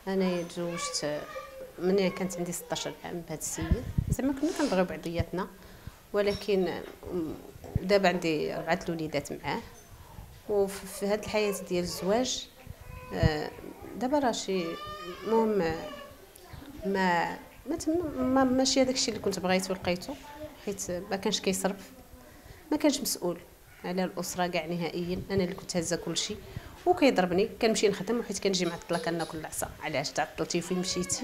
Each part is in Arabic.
انا تزوجت من كانت عندي 16 عام بهذا السيد. زعما كنا كنبغيو بعضياتنا، ولكن دابا عندي 4 الوليدات معاه. وفي هذه الحياه ديال الزواج دابا راه شي المهم ماشي هذاك الشيء اللي كنت بغيتو لقيتو، حيت ما كانش كيصرف، ما كانش مسؤول على الاسره كاع نهائيا. انا اللي كنت هازه كل شيء، وكيضربني كنمشي نخدم، وحيت كنجي معطله كناكل العصا. علاش تعطلتي فين مشيتي؟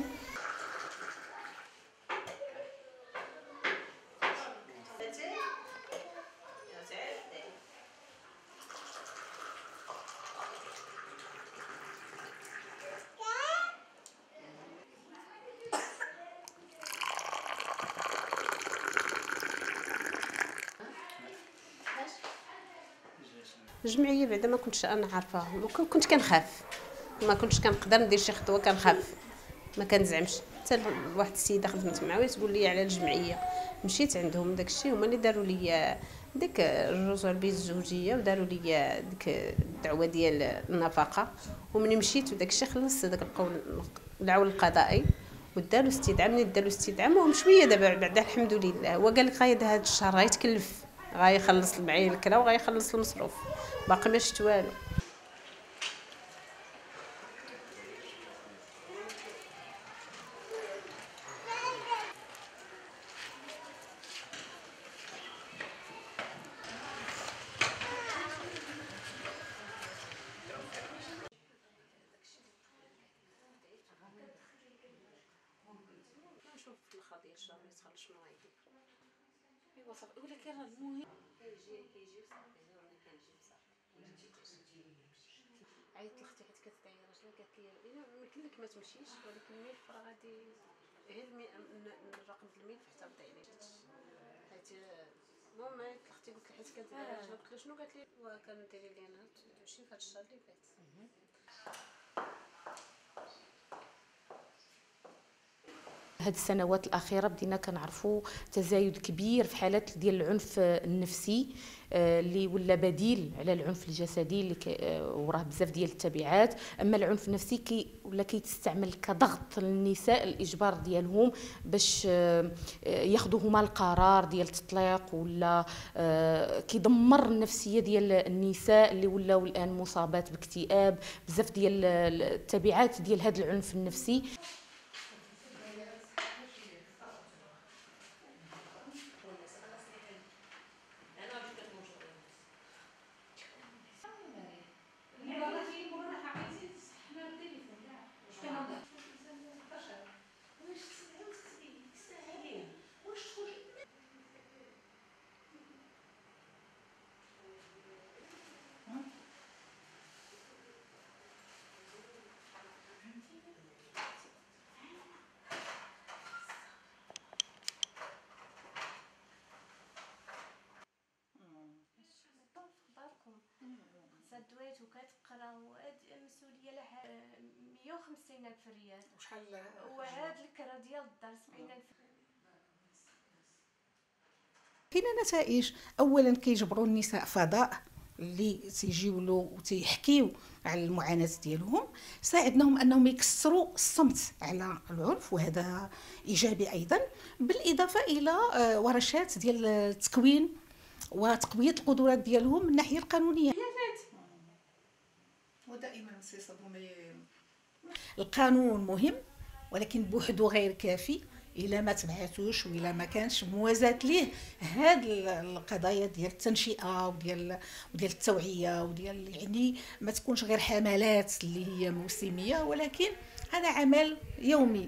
الجمعيه بعدا ما كنتش انا عارفاها، كنت كنخاف، ما كنتش كنقدر ندير شي خطوه، كنخاف ما كنزعمش. حتى واحد السيده خدمت معاه تقول لي على الجمعيه، مشيت عندهم داكشي، هما اللي داروا لي ديك الرجوع البيت الزوجيه، وداروا لي ديك الدعوه ديال النفقه. ومني مشيت وداكشي خلص داك العون القضائي، وداروا استدعاء. من داروا استدعاء وهم شويه دابا بعدا الحمد لله. هو قال لك غايد هذا الشهر غيتكلف، غيخلص معايا الكرا وغيخلص المصروف، باقي ما شفت والو. نشوف في الاخر ديال الشهر يتخلص شنو غيدير. ايوا صافي، ولكن راه المهم كيجي وصافي. انا كنجي وصافي. عيطت لختي حيت كتدعي راجلها، قالت لي الا يمكن لك ما تمشيش، ولكن الملف راه غادي غير الرقم ديال الملف حتى بدا عليه. حيت المهم عيطت لختي قلت لها حيت كتدعي راجلها، قلت لها شنو؟ قالت لي وكنديري لي انا تمشي في هذا الشهر اللي فات. هاد السنوات الأخيرة بدينا كنعرفوا تزايد كبير في حالات ديال العنف النفسي اللي ولا بديل على العنف الجسدي اللي وراه بزاف ديال التبعات. اما العنف النفسي ولا كيتستعمل كضغط للنساء، الاجبار ديالهم باش ياخذوا هما القرار ديال التطليق، ولا كيدمر النفسيه ديال النساء اللي ولاو الان مصابات باكتئاب. بزاف ديال التبعات ديال هذا العنف النفسي. دويت وكتقراو المسؤوليه لها 150,000 ريال. وشحال وهاد الكرا ديال الدار 70,000. كاينه نتائج. اولا كيجبروا النساء فضاء اللي تيجيو وتيحكيو على المعاناه ديالهم، ساعدناهم انهم يكسروا الصمت على العنف، وهذا ايجابي ايضا، بالاضافه الى ورشات ديال التكوين وتقويه القدرات ديالهم من الناحيه القانونيه. ودائما القانون مهم، ولكن بوحده غير كافي الا ما تبعاتوش والا ما كانش موازاه ليه هاد القضايا ديال التنشئه وديال التوعيه وديال، يعني ما تكونش غير حملات اللي هي موسميه، ولكن هذا عمل يومي.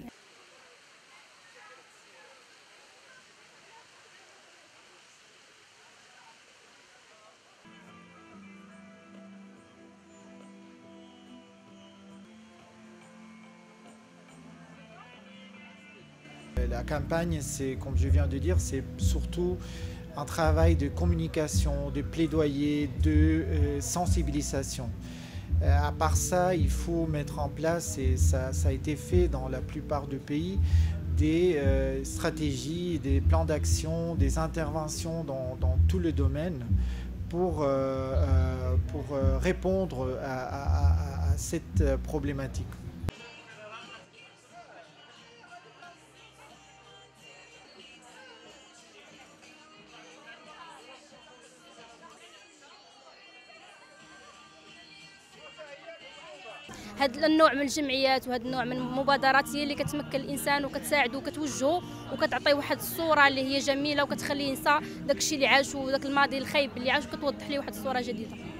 La campagne, c'est, comme je viens de dire, c'est surtout un travail de communication, de plaidoyer, de sensibilisation. À part ça, il faut mettre en place, et ça a été fait dans la plupart des pays, des stratégies, des plans d'action, des interventions dans tout le domaine pour répondre à cette problématique. هذا النوع من الجمعيات وهذا النوع من المبادرات هي اللي كتمكن الانسان وكتساعده وكتوجهه وكتعطيه واحد الصوره اللي هي جميله وكتخليه ينسى داك الشيء اللي عاش وداك الماضي الخايب اللي عاش وكتوضح ليه واحد الصوره جديده.